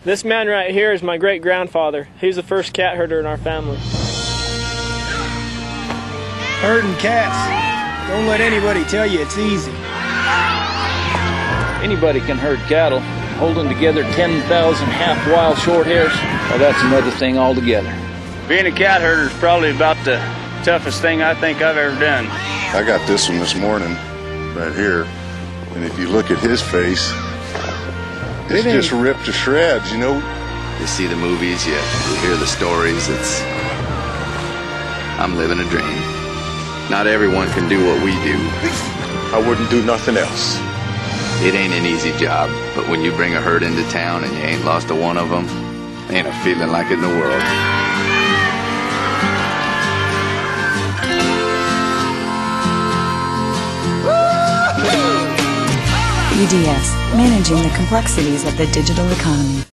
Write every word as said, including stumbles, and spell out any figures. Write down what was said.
This man right here is my great-grandfather. He's the first cat herder in our family. Herding cats. Don't let anybody tell you it's easy. Anybody can herd cattle. Holding together ten thousand half-wild short hairs, well, that's another thing altogether. Being a cat herder is probably about the toughest thing I think I've ever done. I got this one this morning, right here, and if you look at his face, it's It just ain't- ripped to shreds, you know? You see the movies, you, you hear the stories, it's... I'm living a dream. Not everyone can do what we do. I wouldn't do nothing else. It ain't an easy job, but when you bring a herd into town and you ain't lost a one of them, ain't a feeling like it in the world. U D S, managing the complexities of the digital economy.